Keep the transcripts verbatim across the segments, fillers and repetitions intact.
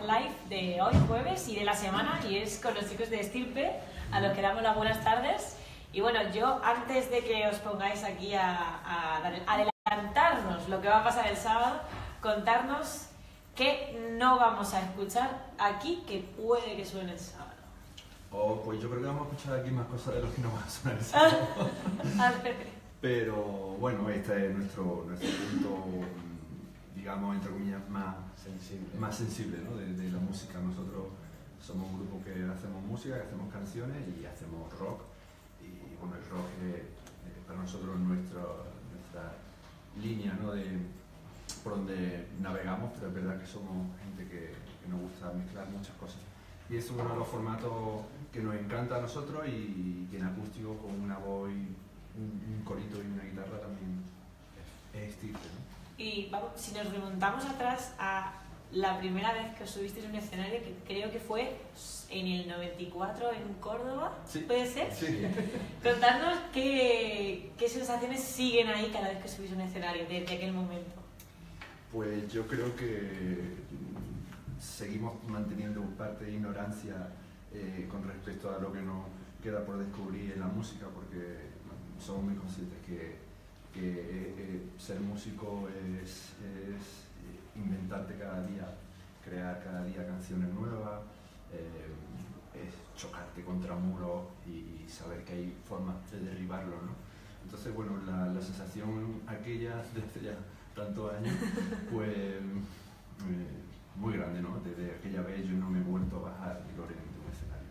live de hoy, jueves, y de la semana, y es con los chicos de Estirpe, a los que damos las buenas tardes. Y bueno, yo antes de que os pongáis aquí a, a adelantarnos lo que va a pasar el sábado, contarnos qué no vamos a escuchar aquí que puede que suene el sábado. Oh, pues yo creo que vamos a escuchar aquí más cosas de lo que no van a sonar el sábado. Pero bueno, este es nuestro, nuestro punto, digamos, entre comillas, más sensible, más sensible, ¿no? de, de la música. Nosotros somos un grupo que hacemos música, que hacemos canciones y hacemos rock. Y bueno, el rock es, es para nosotros nuestra, nuestra línea, ¿no? de, por donde navegamos, pero es verdad que somos gente que, que nos gusta mezclar muchas cosas. Y es uno de los formatos que nos encanta a nosotros, y, y en acústico con una voz y un, un corito y una guitarra también es, es Estirpe, ¿no? Y vamos, si nos remontamos atrás a la primera vez que os subisteis a un escenario, que creo que fue en el noventa y cuatro en Córdoba, ¿Sí? ¿Puede ser? Sí. Contadnos qué, qué sensaciones siguen ahí cada vez que subís a un escenario desde aquel momento. Pues yo creo que seguimos manteniendo parte de ignorancia eh, con respecto a lo que nos queda por descubrir en la música, porque somos muy conscientes que, que eh, ser músico es, es inventarte cada día, crear cada día canciones nuevas, eh, es chocarte contra muros y, y saber que hay formas de derribarlo, ¿no? Entonces, bueno, la, la sensación aquella desde ya tantos años, pues eh, muy grande, ¿no? Desde aquella vez yo no me he vuelto a bajar de Loren de un escenario.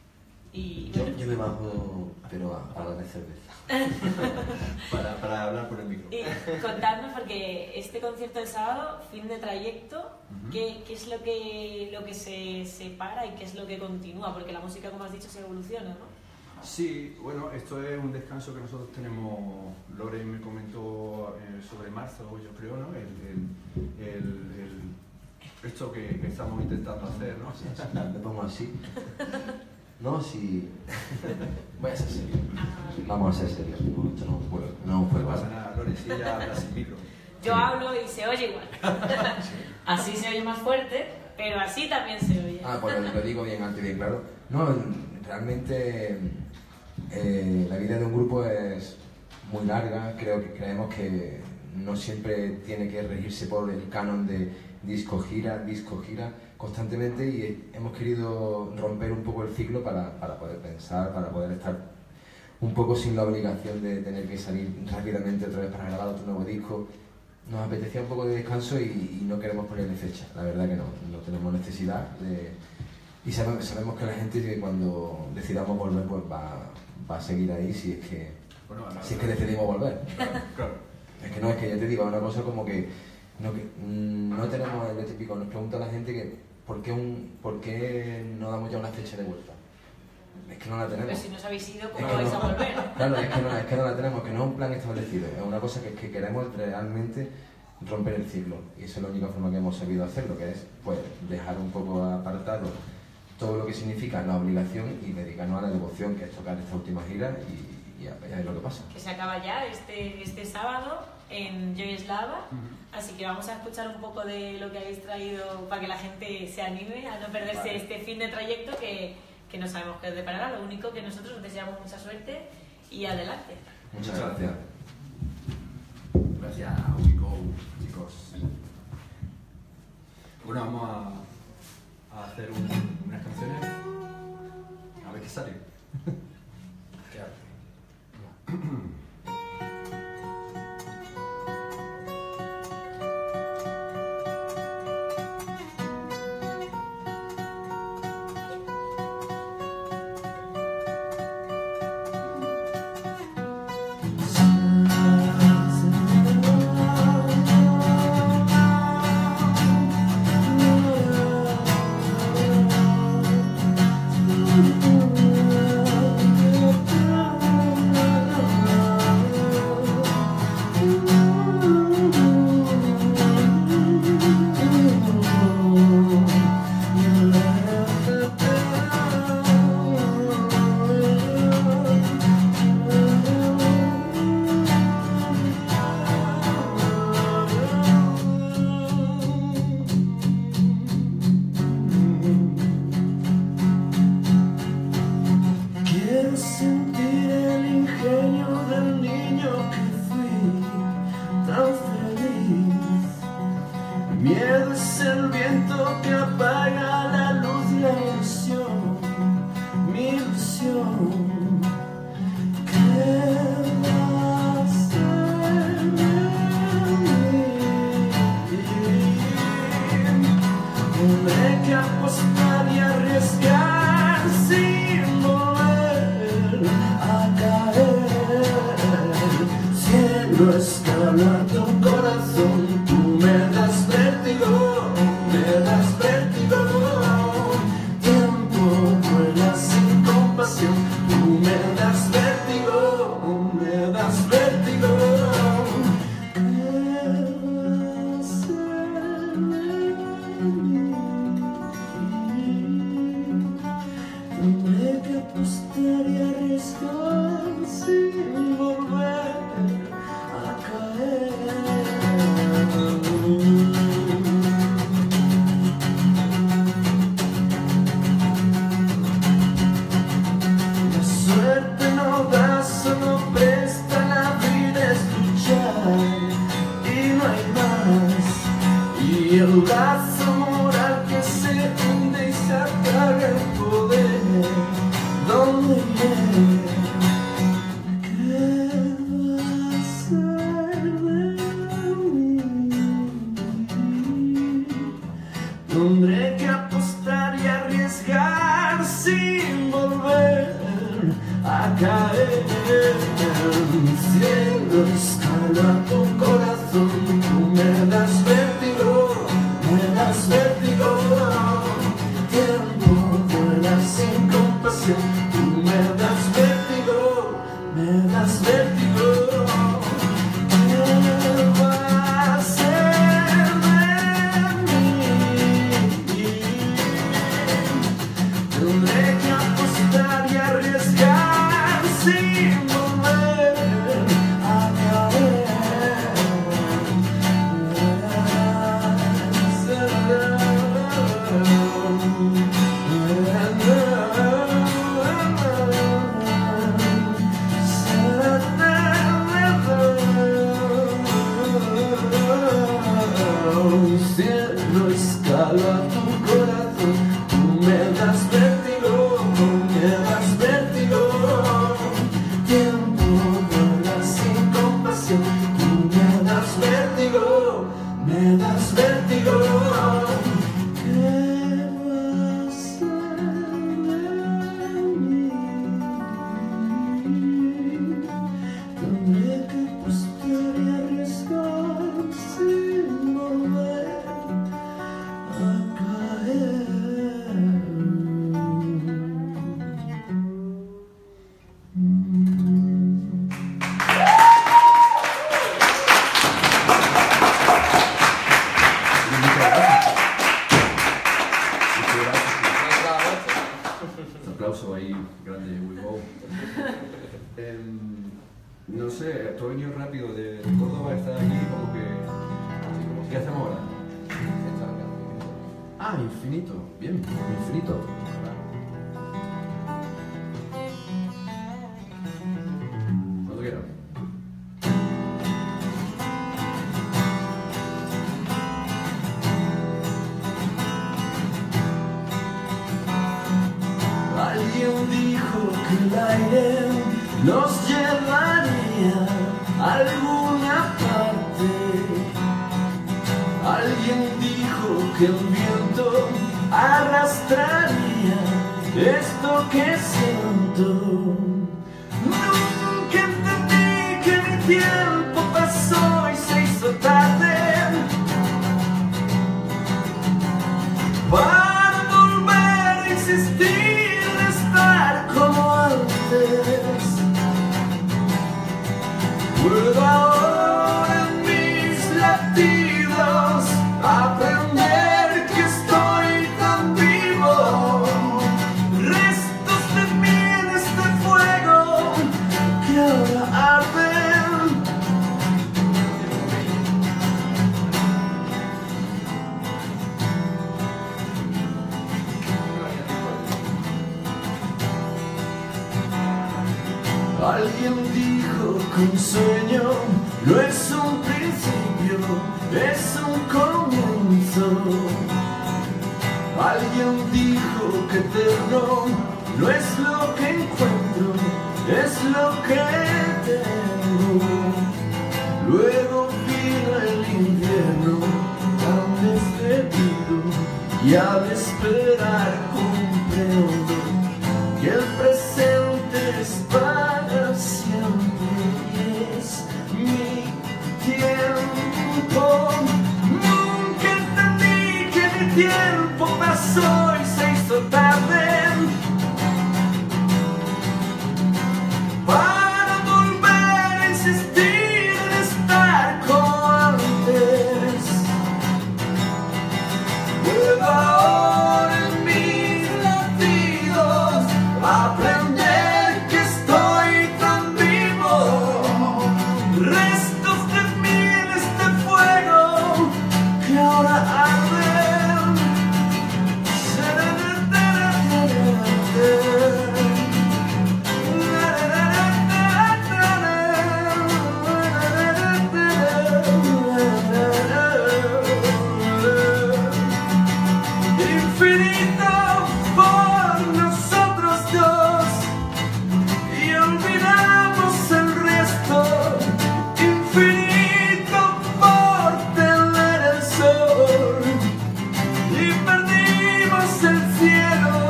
Y, yo, yo me bajo, pero a, a la cerveza. para, para hablar por el micro. Y contadnos, porque este concierto del sábado, fin de trayecto, uh-huh. ¿qué, qué es lo que, lo que se separa y qué es lo que continúa? Porque la música, como has dicho, se evoluciona, ¿no? Sí, bueno, esto es un descanso que nosotros tenemos. Loren me comentó eh, sobre marzo, yo creo, ¿no? El, el, el, el, esto que, que estamos intentando hacer, ¿no? Sí, sí, me pongo así. No, si... Voy a ser serio. Vamos a ser serios. No, esto no puedo. No puedo. No pasa nada, Loren, si ella habla sin micro. Yo sí. Hablo y se oye igual. Así se oye más fuerte, pero así también se oye. Ah, pues lo digo bien alto y bien claro. No, realmente eh, la vida de un grupo es muy larga. Creo que creemos que no siempre tiene que regirse por el canon de disco gira, disco gira constantemente, y hemos querido romper un poco el ciclo para, para poder pensar, para poder estar un poco sin la obligación de tener que salir rápidamente otra vez para grabar otro nuevo disco. Nos apetecía un poco de descanso y, y no queremos ponerle fecha, la verdad que no, no tenemos necesidad de, y sabemos, sabemos que la gente que cuando decidamos volver pues va, va a seguir ahí si es que, bueno, no, si es que decidimos volver. Claro, claro. Es que no, es que ya te digo, una cosa como que no, que, no tenemos lo típico, nos pregunta la gente que ¿por qué, un, ¿por qué no damos ya una fecha de vuelta? Es que no la tenemos. Pero si no os habéis ido, ¿cómo es que vais no, a volver? Claro, es que, no, es que no la tenemos, que no es un plan establecido, es una cosa que, que queremos realmente romper el ciclo, y esa es la única forma que hemos sabido hacerlo, que es pues dejar un poco apartado todo lo que significa la obligación y dedicarnos a la devoción, que es tocar esta última gira, y, y a ver lo que pasa. Que se acaba ya este, este sábado en Joy Slava, uh-huh. Así que vamos a escuchar un poco de lo que habéis traído para que la gente se anime a no perderse vale. Este fin de trayecto que, que no sabemos qué os deparará. Lo único que nosotros os deseamos mucha suerte y adelante. Muchas gracias. Gracias, Ubico, chicos. Bueno, vamos a, a hacer un, unas canciones a ver qué sale. Qué arte. Ooh. viento que apaga la luz de la ilusión, mi ilusión. ¿Qué va a ser de mí? Tendré que apostar y arriesgar sin volver a caer. Cielo, escala tu corazón, tú me das vértigo, me das vértigo. Tiempo vuela sin compasión, tú me das vértigo, me das vértigo. Tendré que apostar y arriesgar sin volver a caer. La suerte no da, solo presta, la vida es luchar y no hay más. Y el lazo moral que se hunde y se apaga el poder. ¿Dónde iré? ¿Qué va a ser de mí? Tendré que apostar y arriesgar sin volver a caer. Cielo, escala tu corazón, tú me das vértigo, me das vértigo. Tiempo vuela sin compasión, tú me das vértigo, me das vértigo. ¿Qué va a ser de mí? Tendré que apostar y arriesgar sin volver a caer. Cielo, escala tu corazón, tú me das vértigo, me das vértigo. Tiempo vuela sin compasión, tú me das vértigo, me das vértigo. ¿Qué va a ser de mí? Tendré que apostar y arriesgar sin volver a caer. Un aplauso ahí grande, muy wow. Em, no sé, tú has venido rápido de, de Córdoba, estás aquí como que... ¿Qué hacemos ahora? Ah, infinito, bien, infinito. Cuando quieras. Alguien dijo que el aire nos llevaría a alguna parte. Alguien dijo que el viento arrastraría esto que siento. Nunca entendí que mi tiempo pasó y se hizo tarde para volver a insistir, estar como antes. Puedo ahora en mis latidos aprender que estoy tan vivo. Restos de mí en este fuego que ahora arde. Alguien dijo que un sueño no es un principio, es un comienzo. Alguien dijo que eterno no es lo que encuentro, es lo que tengo. Luego vino el invierno tan desdebido y al esperar comprendo que el presente es para siempre y es mi tiempo. Nunca entendí que mi tiempo pasó y se hizo tarde para volver a insistir en estar como antes. Puedo ahora en mis latidos aprender que estoy tan vivo, restos de mí en este fuego que ahora arde. Infinito por nosotros dos y olvidamos el resto. Infinito por tener el sol y perdimos el cielo.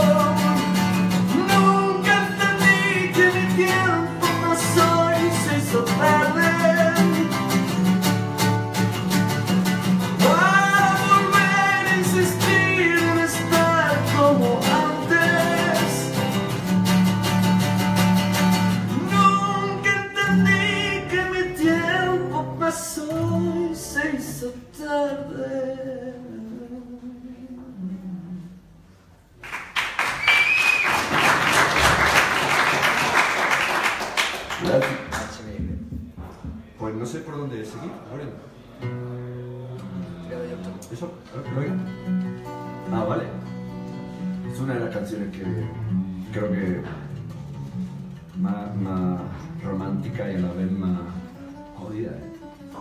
Nunca entendí que mi tiempo pasó y se hizo tarde para volver a insistir en estar como antes. Nunca entendí que mi tiempo pasó y se hizo tarde. Gracias. Pues no sé por dónde seguir, Loren. ¿Eso? ¿Lo oigo? Ah, vale. Es una de las canciones que creo que más, más romántica y a la vez más jodida, ¿eh?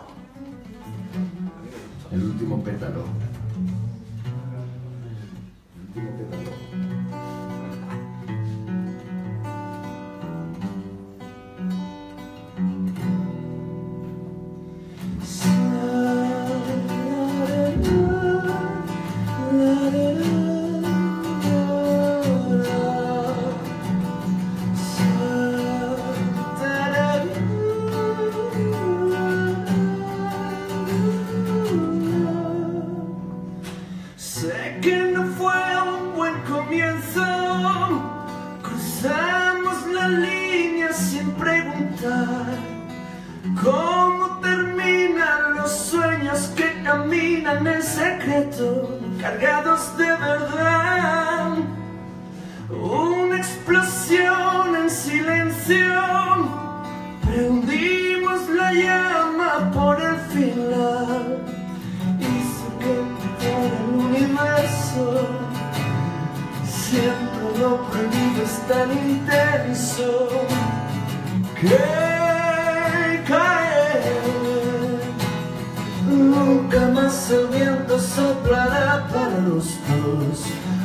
El último pétalo. El último pétalo. Sé que no fue un buen comienzo, cruzamos la línea sin preguntar cómo terminan los sueños que caminan en secreto, cargados de verdad. Una explosión en silencio, prendimos la llama por el final. Hizo que el universo siempre lo prohibido es tan intenso que cae. Nunca más el viento soplará para los dos.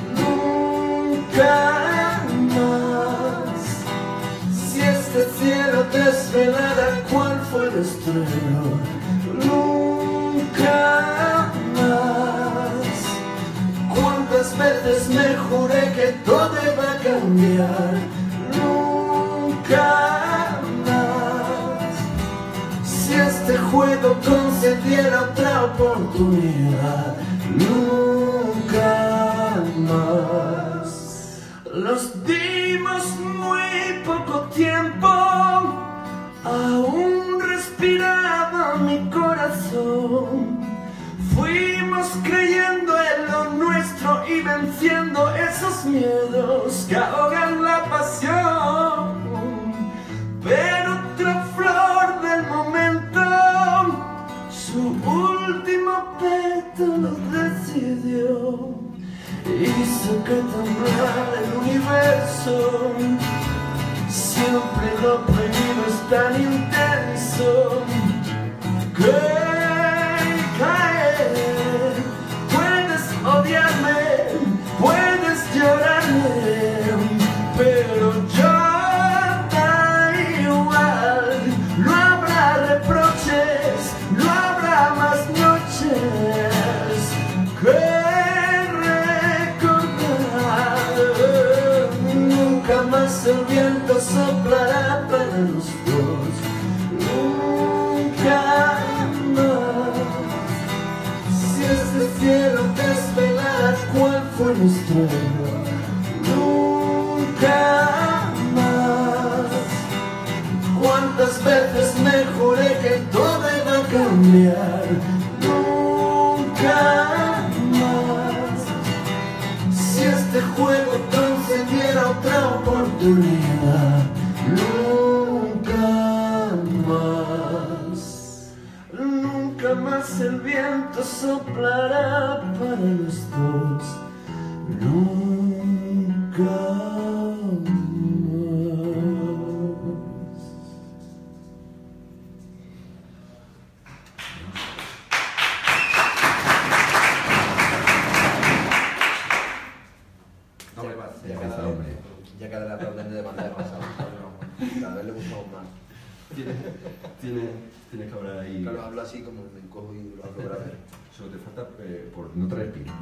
Nunca más. Si este cielo desvelara cuál fue nuestro error. Nunca más. Cuántas veces me juré que todo iba a cambiar. Nunca más. Si este juego concediera otra oportunidad. Nunca más. Los dimos muy poco tiempo. Aún respiraba mi corazón. Fuimos creyendo en lo nuestro y venciendo esos miedos que ahogan la pasión. Pero otra flor del momento, su último pétalo decidió. Hizo que temblara el universo. Siempre lo prohibido es tan intenso que caer. Puedes odiarme, más el viento soplará para los dos. Nunca más. Si este cielo desvelara cuál fue nuestro error. Nunca más. Cuántas veces me juré que todo iba a cambiar. Nunca más. Si este juego concediera otra oportunidad. Nunca más. Nunca más el viento soplará para los dos. Nunca más. No me pasa. Ya Ya pasa, cada hombre. ya cada vez le aplauden de manera demasiado. Cada vez le gustamos más. Tienes, tienes, tienes que hablar ahí. Claro, hablo así como me encojo y lo hablo grave. Solo te falta eh, por no traer pino.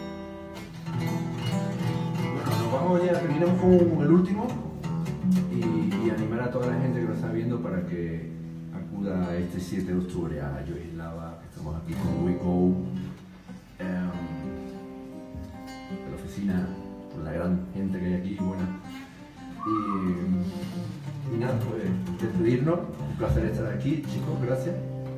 Bueno, nos vamos ya, terminamos con el último y, y animar a toda la gente que nos está viendo para que acuda este siete de octubre a Joy Lava. Estamos aquí con WeGo, eh, de la oficina, con la gran gente que hay aquí, buena. Y, y nada, pues despedirnos. Un placer estar aquí, chicos, gracias.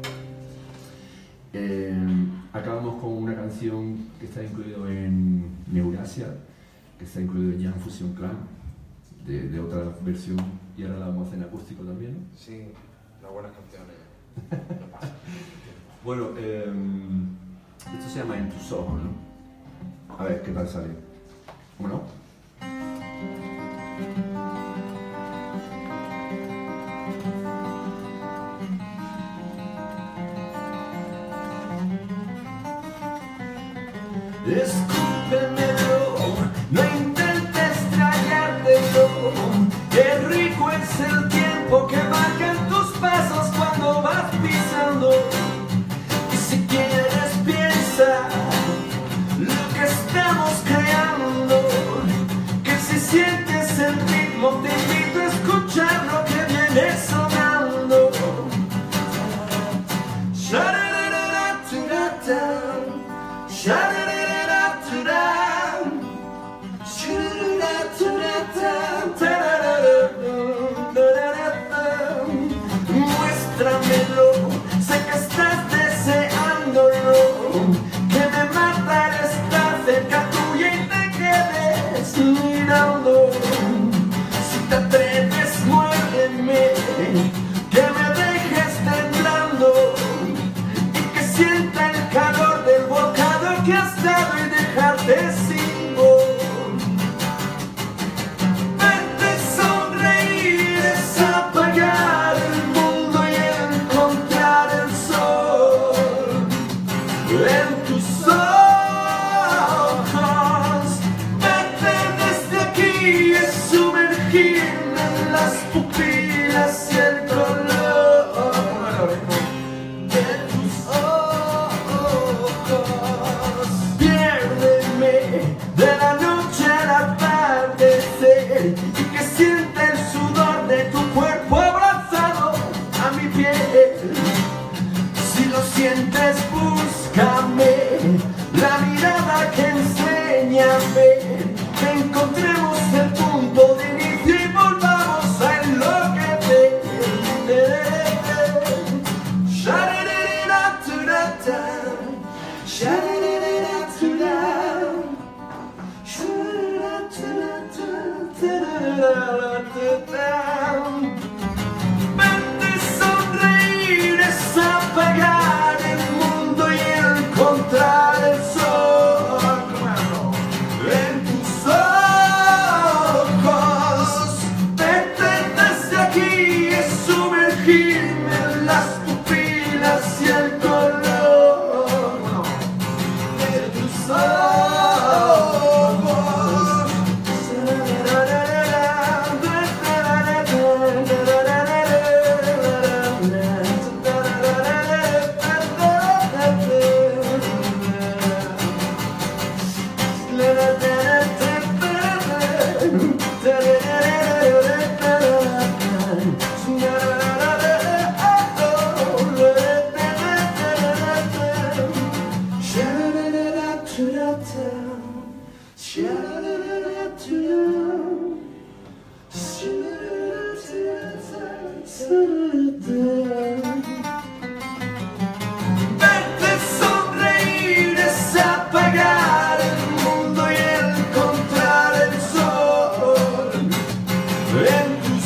Eh, acabamos con una canción que está incluido en Neurasia, que está incluido en Jam Fusion Clan, de, de otra versión, y ahora la vamos a hacer en acústico también, ¿no? Sí, las buenas canciones. No pasa. Bueno, eh, esto se llama En tus ojos, ¿no? A ver qué tal sale. ¿Cómo no? Escúpemelo, no intentes tragártelo. Qué rico es el tiempo que marcan tus pasos cuando vas pisando. Y si quieres piensa lo que estamos creando. Que si sientes el ritmo te invito a escuchar lo que viene sonando. Muéstramelo, sé que estás deseándolo. Que me mata el estar cerca tuya y te quedes mirando. Si te atreves, muérdeme, que me dejes temblando y que sienta el calor del bocado que has dado y dejarte sin voz. Verte sonreír es apagar el mundo y encontrar el sol en tus ojos. Verte desde aquí es sumergirme en las pupilas y el color de tus ojos. Piérdeme de la noche al atardecer y que sienta el sudor de tu cuerpo abrazado a mi piel. Si lo sientes, búscame, la mirada que enséñame, que encontremos el punto de inicio y volvamos a enloquecer. Sha-da-da-da-da-da-da, sha-da-da-da-da-da-da, sha-da-da-da-da-da-da-da-da-da. Verte sonreír es apagar el mundo y encontrar el sol en tus ojos. Verte desde aquí es sumergirme en las pupilas y el color de tus ojos. Verte sonreír es apagar el mundo y encontrar el sol en tus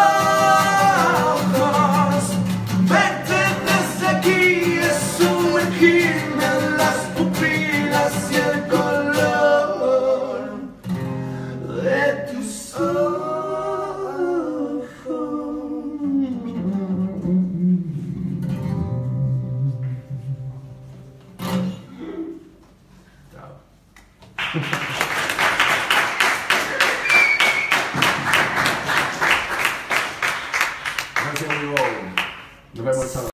ojos. Verte desde aquí es sumergirme en las pupilas y el color de tus ojos. Chao.